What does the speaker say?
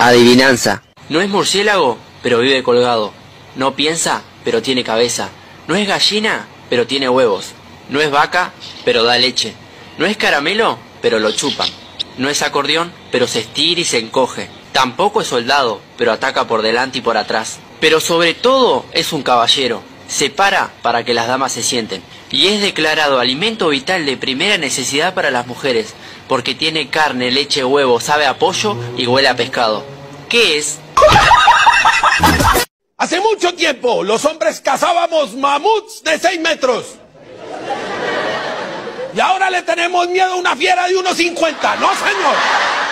Adivinanza. No es murciélago, pero vive colgado. No piensa, pero tiene cabeza. No es gallina, pero tiene huevos. No es vaca, pero da leche. No es caramelo, pero lo chupan. No es acordeón, pero se estira y se encoge. Tampoco es soldado, pero ataca por delante y por atrás. Pero sobre todo es un caballero. Se para que las damas se sienten. Y es declarado alimento vital de primera necesidad para las mujeres, porque tiene carne, leche, huevo, sabe a pollo y huele a pescado. ¿Qué es? Hace mucho tiempo los hombres cazábamos mamuts de 6 metros. Y ahora le tenemos miedo a una fiera de 1,50. No, señor.